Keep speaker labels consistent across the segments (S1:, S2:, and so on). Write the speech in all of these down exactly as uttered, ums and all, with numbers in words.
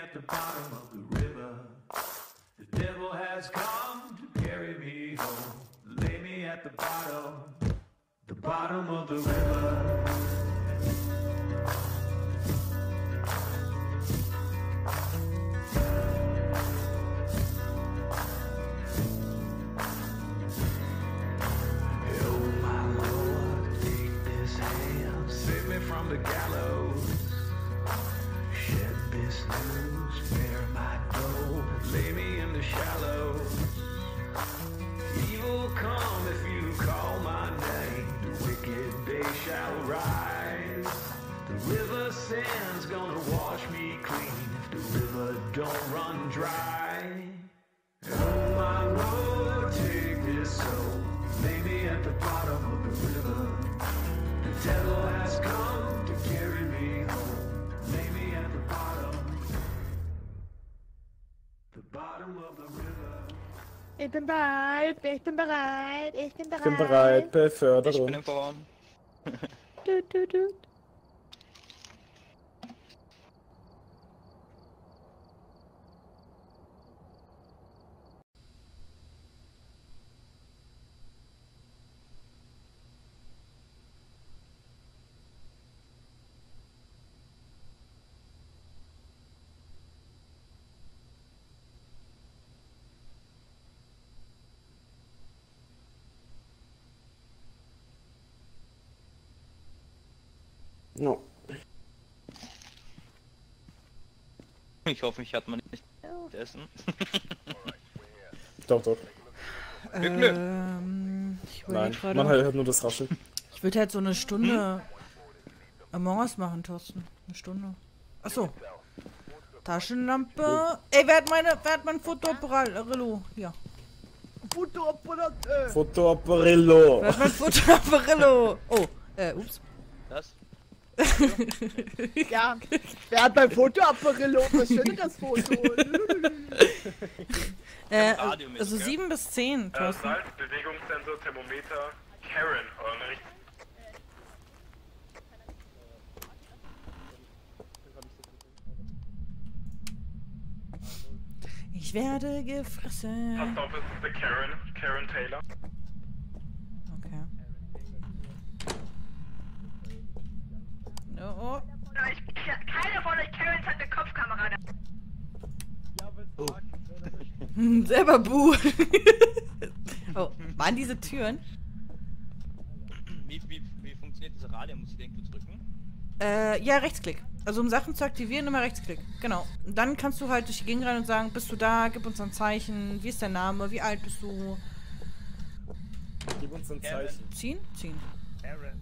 S1: at the bottom of the river. The devil has come to carry me home. Lay me at the bottom, the bottom of the river. From the gallows, shed this news, bear my gold, lay me in the shallows. Evil come if you call my name, the wicked day shall rise. The river sand's gonna wash me clean if the river don't run dry. Oh my Lord, take this soul, lay me at the bottom of the river. The devil has come to carry me home. Lay me at the bottom, the bottom of the river.
S2: Ich bin bereit, ich bin bereit, ich bin bereit.
S3: Ich bin bereit, Beförderung.
S4: Ich bin in Form.
S2: Du, du, du.
S3: No.
S4: Ich hoffe, mich hat man nicht essen.
S3: Doch, doch.
S5: Ähm, ich
S3: Nein,
S5: grade,
S3: man hört nur das Rascheln.
S5: Ich würde halt so eine Stunde Among Us machen, Thorsten. Eine Stunde. Achso. Taschenlampe. Ey, wer hat meine, wer hat mein Fotoapparillo? Hier.
S2: Fotoapparat, äh.
S3: Fotoapparillo.
S5: Wer hat mein Fotoapparillo? Oh, äh, ups.
S4: Das?
S2: Ja, wer hat beim Fotoapparillo? Was schön das Foto.
S5: äh,
S4: Radio mit,
S5: also
S4: gell?
S5: sieben bis zehn,
S6: Äh,
S5: Thorsten.
S6: Salz, Bewegungssensor, Thermometer, Karen, oder nicht?
S5: Ich werde gefressen.
S6: Passt auf, es ist der Karen, Karen Taylor.
S5: Okay. Oh,
S7: Ich, keiner von euch Karens hat eine Kopfkamera.
S4: Oh.
S5: oh. Selber Buh. Oh, waren diese Türen?
S4: Wie, wie, wie funktioniert diese Radio? Muss ich irgendwo drücken?
S5: Äh, ja, Rechtsklick. Also um Sachen zu aktivieren, immer Rechtsklick. Genau. Und dann kannst du halt durch die Gegend rein und sagen, bist du da, gib uns ein Zeichen, wie ist dein Name, wie alt bist du?
S3: Gib uns ein Zeichen.
S5: Ziehen? Ziehen.
S4: Karen.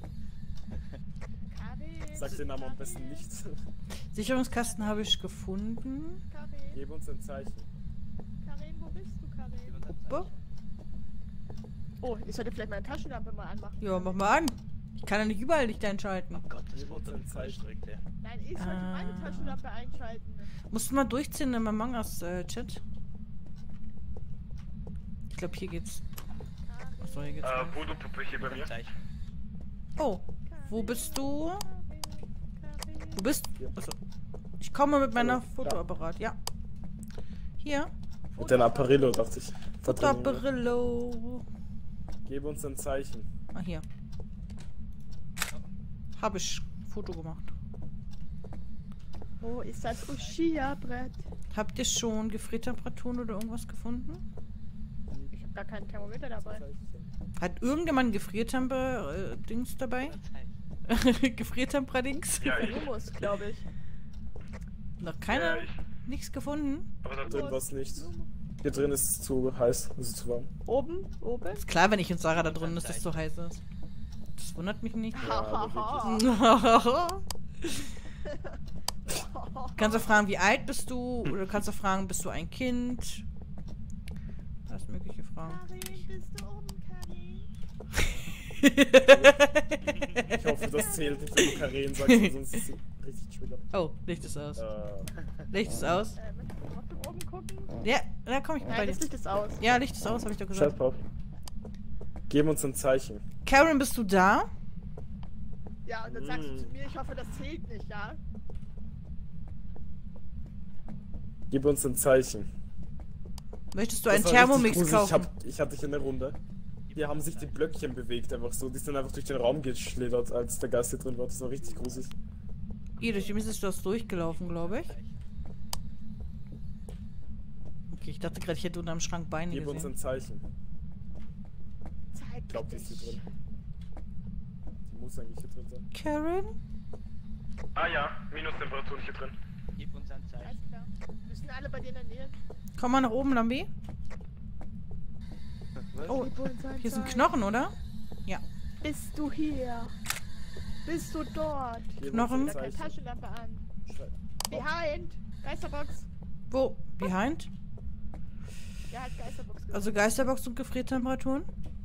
S3: Sag den Namen am besten nicht.
S5: Sicherungskasten habe ich gefunden.
S3: Gib uns ein Zeichen.
S2: Karin, wo bist du, Karin?
S5: Puppe.
S2: Oh, ich sollte vielleicht meine Taschenlampe mal anmachen.
S5: Ja, mach mal an. Ich kann ja nicht überall Lichter einschalten.
S4: Oh Gott, das
S3: Gib uns
S4: Foto
S3: ein
S4: ist falsch
S3: Zeichen.
S4: direkt, ja.
S2: Nein, ich sollte
S5: Ah.
S2: meine Taschenlampe einschalten.
S5: Musst du mal durchziehen im Among Us äh, Chat. Ich glaube, hier geht's. Achso, hier geht's.
S6: Äh, Voodoo-Puppe hier bei mir.
S4: Zeichen.
S5: Oh, wo bist du? Du bist? Achso. Ich komme mit meiner Fotoapparat, ja. Hier.
S3: Mit deinem Apparillo, dachte ich.
S5: Fotoapparillo.
S3: Gib uns ein Zeichen.
S5: Ah, hier. Hab ich. Foto gemacht.
S2: Wo ist das Uschia-Brett?
S5: Habt ihr schon Gefriertemperaturen oder irgendwas gefunden?
S2: Ich habe gar keinen Thermometer dabei.
S5: Hat irgendjemand Gefriertemper-Dings dabei? Gefriertemper-Dings?
S6: Ja, ich.
S2: Humus, glaube ich.
S5: Noch keiner?
S6: Ja, ich.
S5: Nichts gefunden?
S6: Aber das
S3: Drin was nicht. Hier drin ist es zu heiß, ist zu warm.
S2: Oben? Oben?
S5: Ist klar, wenn ich und Sarah da drin ist, dass es so heiß ist. Das wundert mich nicht.
S2: Hahaha.
S5: Du kannst auch fragen, wie alt bist du? Oder du kannst auch fragen, bist du ein Kind? Alles mögliche Fragen.
S2: Karin, bist du oben, Karin?
S3: Ich hoffe, das zählt nicht, wenn du Karen sagst, weil sonst ist sie richtig triggert.
S5: Oh, Licht ist aus.
S3: Äh,
S5: Licht ist aus.
S2: Äh, möchtest du trotzdem oben gucken?
S5: Ja, da komm ich bei
S2: Nein,
S5: dir.
S2: das Licht ist aus.
S5: Ja, Licht ist aus, habe ich doch
S3: Scheiß
S5: gesagt.
S3: drauf. Gib uns ein Zeichen.
S5: Karen, bist du da?
S2: Ja, und dann sagst du zu mir, ich hoffe, das zählt nicht, ja?
S3: Gib uns ein Zeichen.
S5: Möchtest du
S3: Das
S5: einen
S3: war richtig
S5: Thermomix
S3: gruselig.
S5: kaufen?
S3: Ich, hab, ich hatte dich in der Runde. Hier haben sich die Blöckchen bewegt, einfach so. Die sind einfach durch den Raum geschlittert, als der Geist hier drin war. Das war richtig gruselig.
S5: Hier, durch die Mist ist das durchgelaufen, glaube ich. Okay, ich dachte gerade, ich hätte unterm Schrank Beine
S3: Gib uns
S5: gesehen.
S3: ein Zeichen.
S2: Zeig
S3: Ich glaube, die ist hier
S2: dich.
S3: drin. Die muss eigentlich hier drin sein.
S5: Karen?
S6: Ah ja, Minustemperatur hier drin.
S4: Gib uns ein Zeichen.
S2: Alles klar. Müssen alle bei dir in der Nähe.
S5: Komm mal nach oben, Lambi. Oh,
S2: Gib uns ein
S5: hier ist ein
S2: Zeichen.
S5: Knochen, oder? Ja.
S2: Bist du hier? Bist du dort?
S3: Gib
S5: Knochen?
S3: uns
S2: Da
S3: ein
S2: keine
S3: Zeichen.
S2: Taschenlampe an.
S3: Schrei-
S2: Behind! Geisterbox!
S5: Wo? Behind?
S2: Ja, hat Geisterbox gesagt.
S5: Also Geisterbox und Gefriertemperaturen?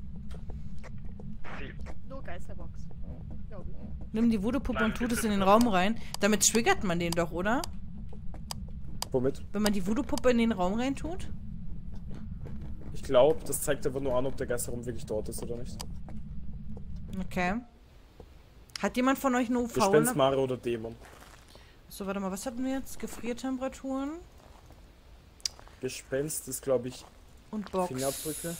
S6: Sie.
S2: Nur Geisterbox. Glaube ich.
S5: Nimm die Voodoo-Puppe
S6: Nein,
S5: und tut
S6: bitte.
S5: es in den Raum rein. Damit triggert man den doch, oder?
S3: Womit?
S5: Wenn man die Voodoo-Puppe in den Raum rein tut?
S3: Ich glaube, das zeigt einfach nur an, ob der Geisterraum wirklich dort ist oder nicht.
S5: Okay. Hat jemand von euch eine U V?
S3: Gespenst, Mare oder Dämon.
S5: So, warte mal, was hatten wir jetzt? Gefriertemperaturen
S3: Gespenst ist, glaube ich,
S5: und Box.
S3: Fingerabdrücke.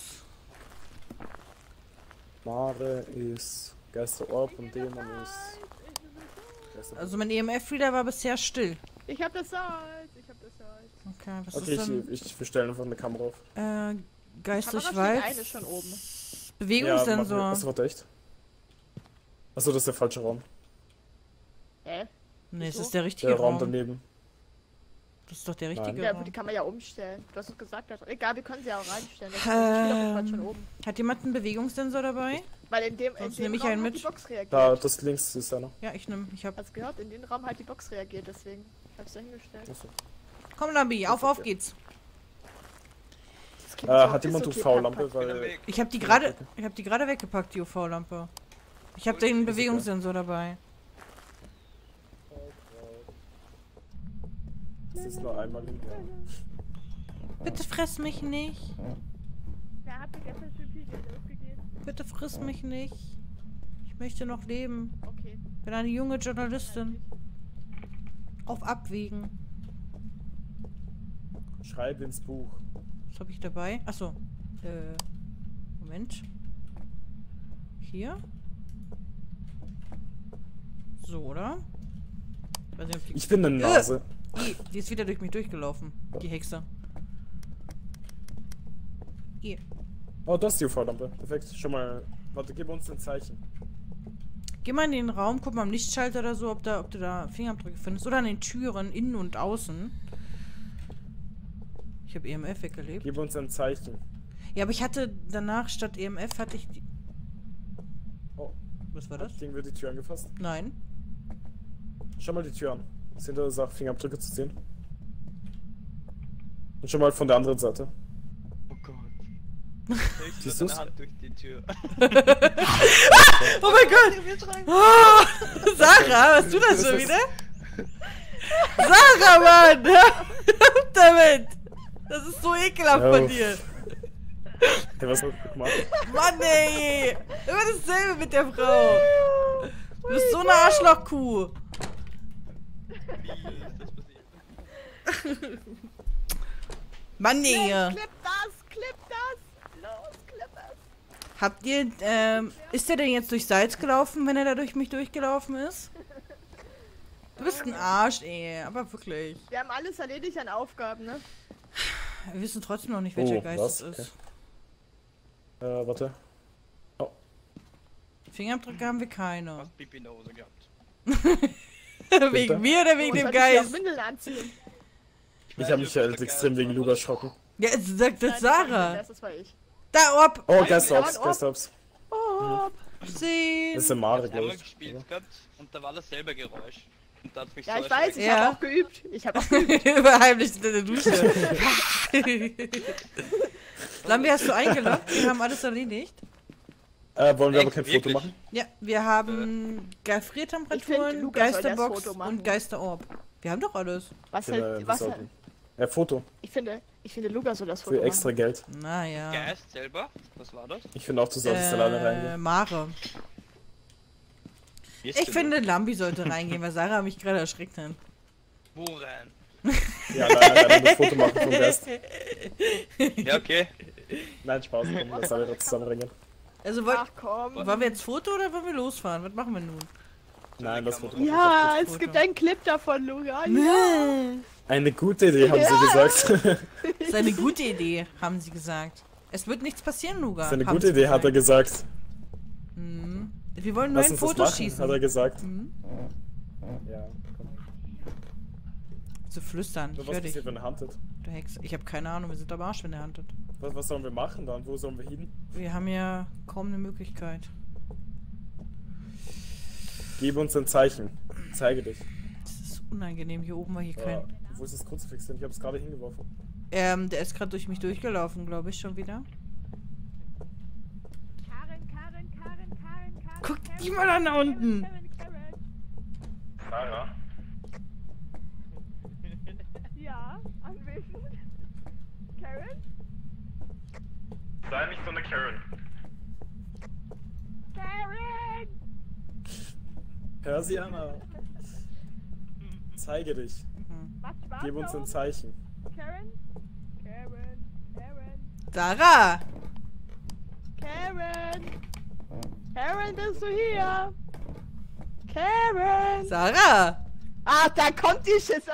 S3: Mare ist Geisterorb und Dämon ist Geisterorb.
S5: Also mein E M F-Reader war bisher still.
S2: Ich hab das Salz! Ich hab das Salz.
S5: Okay, was
S3: Okay,
S5: ist denn?
S3: ich, ich bestelle einfach eine Kamera auf.
S5: Äh, Geist durch
S2: Kamera steht
S5: Wald.
S2: eine schon oben.
S5: Bewegungssensor.
S3: Ja, Achso, warte, echt? Achso, das ist der falsche Raum.
S2: Hä?
S5: Nee, es
S2: Wieso?
S5: ist der richtige
S3: Der Raum
S5: Raum.
S3: daneben.
S5: Das ist doch der richtige
S2: Ja, aber
S5: Raum.
S2: die kann man ja umstellen. Du hast es gesagt. dass- Egal, wir können sie ja auch reinstellen. Das
S5: Ähm.
S2: steht auf jeden Fall schon oben.
S5: Hat jemand einen Bewegungssensor dabei?
S2: Weil in dem, in
S5: Sonst
S2: dem
S5: nehme ich
S2: Raum
S5: einen
S2: hat
S5: mit.
S2: die Box reagiert.
S3: Da, das links ist einer.
S5: Ja, ich nehme. Ich hab.
S2: Hast gehört? In den Raum hat die Box reagiert, deswegen. Ich hab's da hingestellt.
S3: Achso.
S5: Komm, Lambi, auf, auf geht's.
S2: Es gibt
S3: Äh,
S2: auch
S3: hat jemand U
S2: Dissoziat-
S3: V-Lampe? Weil.
S4: Weg.
S5: Ich habe die gerade, ich habe die gerade weggepackt, die U V-Lampe. Ich habe den Bewegungssensor dabei.
S3: Das ist nur einmal im Jahr.
S5: Bitte friss mich nicht.
S2: Wer hat mir gestern schon viel Geld ausgegeben?
S5: Bitte friss mich nicht. Ich möchte noch leben.
S2: Okay.
S5: Bin eine junge Journalistin. Auf Abwägen.
S3: Schreib ins Buch.
S5: Was habe ich dabei? Achso. Äh. Moment. Hier. So, oder? Ich weiß nicht, ob die,
S3: Ich bin eine Nase.
S5: die, die ist wieder durch mich durchgelaufen. Die Hexe. Hier.
S3: Oh, das ist die U V-Lampe. Perfekt. Schon mal. Warte, gib uns ein Zeichen.
S5: Geh mal in den Raum, guck mal am Lichtschalter oder so, ob, da, ob du da Fingerabdrücke findest. Oder an den Türen, innen und außen. Ich habe E M F weggelebt.
S3: Gib uns ein Zeichen.
S5: Ja, aber ich hatte danach statt E M F hatte ich die.
S3: Oh,
S5: Was war das?
S3: das Ding wird die Tür angefasst.
S5: Nein.
S3: Schau mal die Tür an. Sind da Sachen Fingerabdrücke zu sehen? Und schon mal von der anderen Seite.
S4: Oh Gott. Ich
S3: Siehst
S4: sehe
S3: du's?
S4: deine Hand durch die Tür.
S5: Oh mein Gott! Oh, Sarah, was du das
S3: Das
S5: schon
S3: ist-
S5: wieder? Sarah, Mann! Hör auf damit! Das ist so ekelhaft
S3: Ja,
S5: von
S3: uff.
S5: dir.
S3: Hey, was hast du gemacht?
S5: Mann, ey! Immer dasselbe mit der Frau. Du bist so eine Arschlochkuh.
S4: Wie ist das passiert?
S5: Mann, ey.
S2: Clip das! Clip das! Los, clip es!
S5: Habt ihr, ähm, ist der denn jetzt durch Salz gelaufen, wenn er da durch mich durchgelaufen ist? Du bist ein Arsch, ey, aber wirklich.
S2: Wir haben alles erledigt an Aufgaben, ne?
S5: Wir wissen trotzdem noch nicht, welcher
S3: Oh,
S5: Geist
S3: was?
S5: es ist.
S3: Äh, warte.
S5: Fingerabdrücke haben wir keine.
S4: Hast Pipi in der Hose gehabt.
S5: Wegen mir oder wegen
S2: Oh,
S5: dem
S2: soll ich dir auch
S5: Geist?
S2: Windeln anziehen?
S3: Ich habe mich halt extrem wegen Luga erschrocken.
S5: Ja, jetzt sagt das
S2: Nein, das war nicht
S5: Sarah.
S2: das, das war ich.
S5: Da, ob.
S3: Oh,
S2: Nein,
S3: Geisterhops,
S2: aber-
S3: Geisterhops.
S2: Oh,
S5: Sehen.
S3: Das ist eine Mare,
S4: Ich hab
S3: glaube
S4: einmal
S3: ich.
S4: gespielt gehabt und da war dasselbe Geräusch. Und da hat's mich
S2: ja,
S4: so
S2: ich weiß, ich
S5: Ja.
S2: habe auch geübt. Ich habe auch geübt.
S5: Überheimlich in der Dusche. Lambi, hast du eingeloggt? Wir haben alles erledigt.
S3: Äh, wollen wir aber
S4: Echt,
S3: kein Foto
S4: wirklich?
S3: machen?
S5: Ja, wir haben
S2: Ich find,
S5: Gefriertemperaturen,
S2: Lukas soll das
S5: Geisterbox
S2: Foto machen.
S5: und Geisterorb. Wir haben doch alles.
S2: Was
S3: Für, äh,
S2: halt,
S3: wir
S2: was
S3: sollten-
S2: halt,
S3: Ja, Foto.
S2: ich finde, ich finde, Lukas soll das Foto
S3: Für extra
S2: machen.
S3: Geld.
S5: Naja.
S4: Geist selber? Was war das?
S3: Ich finde auch, du solltest alleine
S5: Äh,
S3: reingehen.
S5: Mare.
S4: Wie ist
S5: Ich
S4: denn
S5: finde, Lambi sollte reingehen, weil Sarah mich gerade erschreckt hat.
S4: Wo rein?
S3: Ja, nein, nein, nein, ein Foto machen vom Geist.
S4: Ja, okay.
S3: Nein, Spaß, komm, das alle zusammenbringen.
S5: Also wollen,
S2: Ach komm.
S5: wollen wir jetzt Foto oder wollen wir losfahren? Was machen wir nun?
S3: Nein, das Foto machen
S2: Ja,
S3: wir
S2: es
S5: Foto.
S2: gibt einen Clip davon, Luga. Ja.
S3: Eine gute Idee, haben sie gesagt.
S5: Das ist eine gute Idee, haben sie gesagt. Es wird nichts passieren, Luga.
S3: Das ist eine
S5: haben
S3: gute
S5: sie
S3: Idee, hat er gesagt.
S5: Mhm. Wir wollen nur
S3: Lass
S5: ein
S3: uns das
S5: Foto
S3: machen,
S5: schießen.
S3: hat er gesagt.
S5: Mhm.
S3: Ja, komm.
S5: Zu flüstern.
S3: So,
S5: Ich
S3: was
S5: hör dich.
S3: passiert, wenn er huntet?
S5: Du Hexe. Ich habe keine Ahnung, wir sind am Arsch, wenn der handelt.
S3: Was, was sollen wir machen dann? Wo sollen wir hin?
S5: Wir haben ja kaum eine Möglichkeit.
S3: Gib uns ein Zeichen. Zeige dich.
S5: Das ist unangenehm. Hier oben war hier
S3: Ja,
S5: kein.
S3: wo ist das Kruzifix denn? Ich habe es gerade hingeworfen.
S5: Ähm, der ist gerade durch mich durchgelaufen, glaube ich, schon wieder.
S2: Karen, Karen, Karen, Karen, Karen.
S5: Guck
S2: Karen,
S5: die mal an da unten.
S2: Karen, Karen.
S6: Sarah?
S2: Ja, anwesend. Karen?
S6: Sei nicht so eine Karen.
S2: Karen!
S3: Hör sie an. Zeige dich.
S2: Was Spaß
S3: Gib uns
S2: da
S3: ein
S2: oben?
S3: Zeichen.
S2: Karen? Karen, Karen,
S5: Sarah!
S2: Karen! Karen, bist du hier? Karen!
S5: Sarah!
S2: Ah, da kommt die Schisse.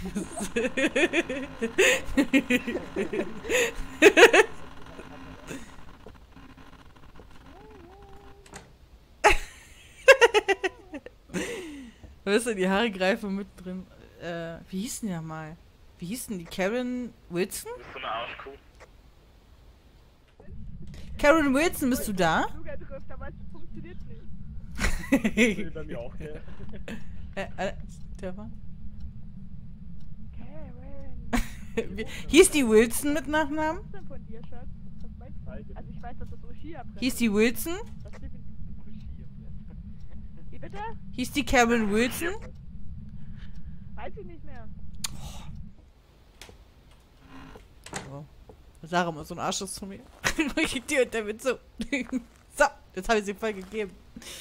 S5: Was ist denn, die Haare greifen mit drin? Äh, wie hieß denn die mal? Wie hieß denn die? Karen Wilson?
S6: Du bist so eine Arschkuh.
S5: Karen Wilson, bist du da?
S2: Luga trifft, aber es funktioniert nicht.
S3: Nee, bei mir auch, gell?
S5: äh, äh, Stefan?
S2: Karen.
S5: Wie- Hieß die Wilson mit Nachnamen?
S2: Was ist denn von dir, Schatz? Was meinst du? Also ich weiß, dass das Ushia brennt.
S5: Hieß die Wilson?
S2: Das definitiv Ushia brennt. Wie bitte?
S5: Hieß die Karen Wilson?
S2: Weiß ich nicht mehr.
S5: Oh. Sarah muss so ein Arsch ist von mir. Ich die und damit so. So, jetzt habe ich sie voll gegeben.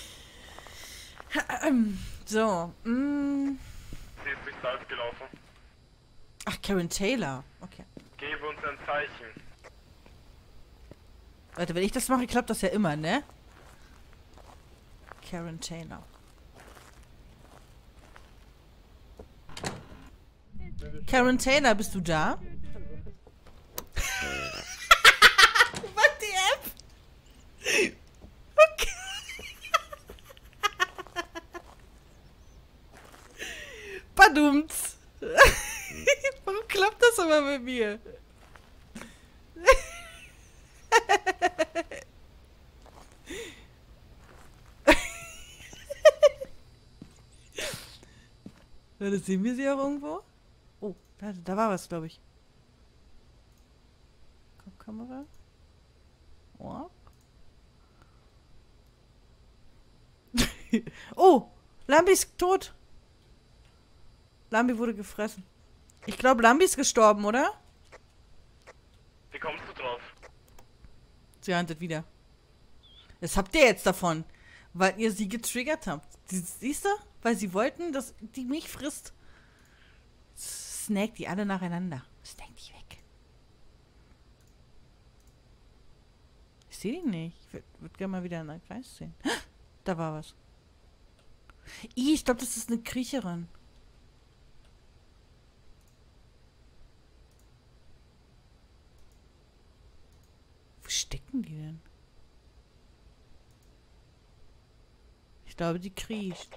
S5: So, mm.
S6: Sie ist durchs Salz gelaufen.
S5: Ach, Karen Taylor. Okay.
S6: Gib uns ein Zeichen.
S5: Warte, wenn ich das mache, klappt das ja immer, ne? Karen Taylor. Karen Taylor, bist du da? Was die App? Okay. Badumts. Warum klappt das aber bei mir? Ja, das sehen wir sie auch irgendwo? Oh, da, da war was, glaube ich. Kamera. Oh. Oh, Lambi ist tot. Lambi wurde gefressen. Ich glaube, Lambi ist gestorben, oder?
S6: Wie kommst du drauf?
S5: Sie handelt wieder. Das habt ihr jetzt davon, weil ihr sie getriggert habt. Sie- Siehst du? Weil sie wollten, dass die mich frisst. Snackt die alle nacheinander. Snack die weg. Ich sehe die nicht. Ich würde würd gerne mal wieder einen Kreis sehen. Da war was. Ih, ich glaube, das ist eine Kriecherin. Wo stecken die denn? Ich glaube, die kriecht.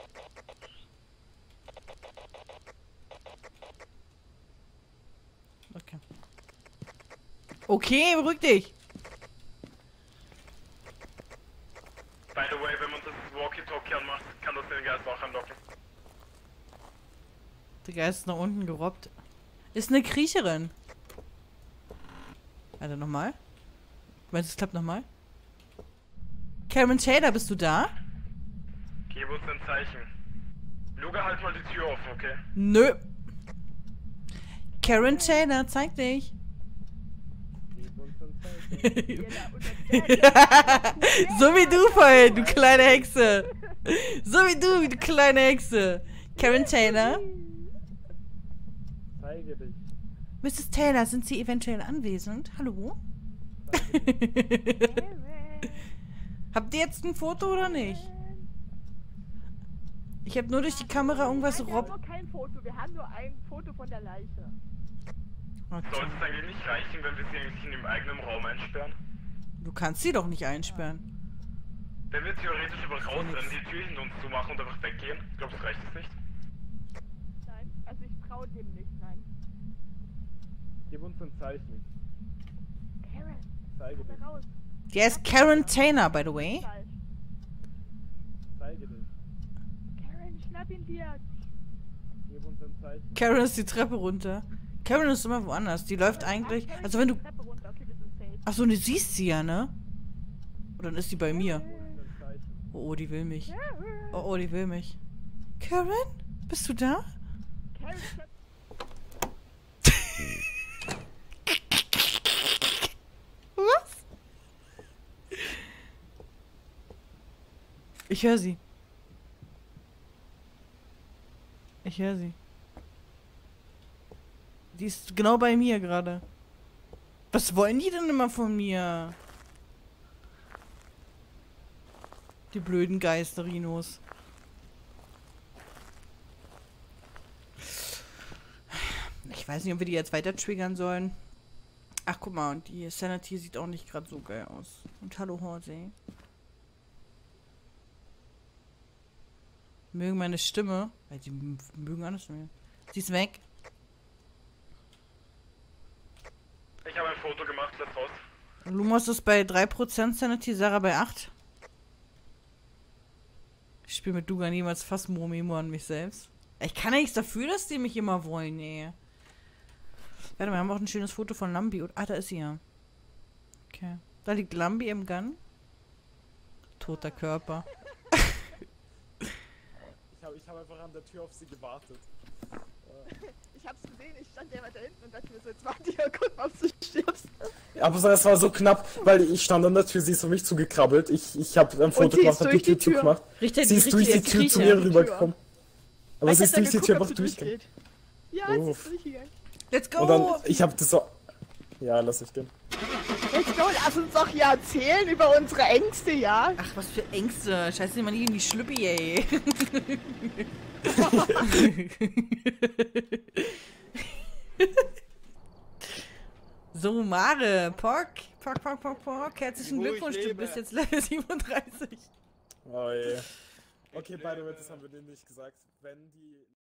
S5: Okay. Okay, beruhig dich.
S6: By the way, wenn man das Walkie-Talkie anmacht, kann das den Geist auch anlocken.
S5: Der Geist ist nach unten gerobbt. Ist eine Kriecherin. Alter, nochmal. Meinst du, es klappt nochmal? Karen Taylor, bist du da?
S6: Gib uns ein Zeichen. Luga, halt mal die Tür offen, okay?
S5: Nö. Karen Taylor, zeig dich.
S3: Gib uns ein Zeichen.
S5: So wie du vorhin, du kleine Hexe. So wie du, du kleine Hexe. Karen Taylor.
S3: Zeige dich.
S5: Misses Taylor, sind Sie eventuell anwesend? Hallo? Habt ihr jetzt ein Foto oder nicht? Ich habe nur durch die Kamera irgendwas
S2: Nein, wir haben
S5: rob...
S2: nur kein Foto, wir haben nur ein Foto von der Leiche.
S6: Sollte
S5: Okay.
S6: es eigentlich nicht reichen, wenn wir sie eigentlich in dem eigenen Raum einsperren?
S5: Du kannst sie doch nicht einsperren.
S6: Wenn wir theoretisch aber rausrennen, die Tür hinter uns zumachen und einfach weggehen, ich glaube, das reicht es nicht.
S2: Nein, also ich traue dem nicht, nein.
S3: Gib uns ein Zeichen.
S2: Karen,
S3: Zeige
S2: komm
S3: dich.
S2: raus.
S5: Der ist Karen Taylor, by the way.
S2: Falsch.
S3: Zeige dich.
S2: Karen, schnapp ihn dir.
S3: Gib uns ein Zeichen.
S5: Karen ist die Treppe runter. Karen ist immer woanders. Die läuft eigentlich...
S2: Karen,
S5: Also wenn du...
S2: die Treppe runter. Okay, wir sind safe.
S5: Achso, du siehst sie ja, ne? Oder dann ist die bei mir.
S3: Gib uns ein Zeichen.
S5: Oh, oh, die will mich.
S2: Karen,
S5: Oh, oh, die will mich. Karen? Bist du da?
S2: Karen, schnapp-
S5: Was? Ich höre sie. Ich höre sie. Die ist genau bei mir gerade. Was wollen die denn immer von mir? Die blöden Geisterinos. Ich weiß nicht, ob wir die jetzt weiter triggern sollen. Ach, guck mal, und die Sanity sieht auch nicht gerade so geil aus. Und hallo, Horsey. Mögen meine Stimme. Weil die m- mögen alles mehr. Sie ist weg.
S6: Ich habe ein Foto gemacht, lass raus.
S5: Lumos ist bei drei Prozent Sanity, Sarah bei acht. Ich spiele mit Duga niemals fast Murmimo an mich selbst. Ich kann ja nichts dafür, dass die mich immer wollen, ey. Warte mal, wir haben auch ein schönes Foto von Lambi. Ah, da ist sie ja. Okay. Da liegt Lambi im Gun. Toter Körper.
S3: Ich habe ich hab einfach an der Tür auf sie gewartet.
S2: Ich hab's gesehen, ich stand ja weiter hinten und dachte mir so, jetzt warte ich und guck mal, ob du stirbst.
S3: Aber so, es war so knapp, weil ich stand an der Tür, sie ist auf mich zugekrabbelt. Ich, ich habe ein Foto
S2: sie
S3: gemacht,
S2: ist
S3: hab die
S2: durch die
S3: Tür
S2: Tür.
S3: zugemacht.
S5: Richtig,
S3: Sie ist durch die Tür zu mir rübergekommen. Aber
S2: Ich
S3: sie
S2: hab
S3: ist
S2: dann
S3: durch die
S2: geguckt,
S3: Tür
S2: ob
S3: einfach
S2: sie
S3: durchgegangen.
S2: durchgeht. Ja, sie
S3: Uff.
S2: ist durchgegangen.
S5: Let's go!
S3: Und dann, ich habe das so... Ja, lass ich gehen.
S2: Let's go, lass uns doch hier erzählen über unsere Ängste, ja?
S5: Ach, was für Ängste. Scheiße, mal nicht in die Schlüppi, ey. So, Mare, Pock, Pock, Pock, Pock, Pock, herzlichen
S4: Wo ich
S5: Glückwunsch, du
S4: lebe.
S5: bist jetzt Level siebenunddreißig.
S3: Oh je. Okay, by the way, das haben wir denen nicht gesagt. Wenn die...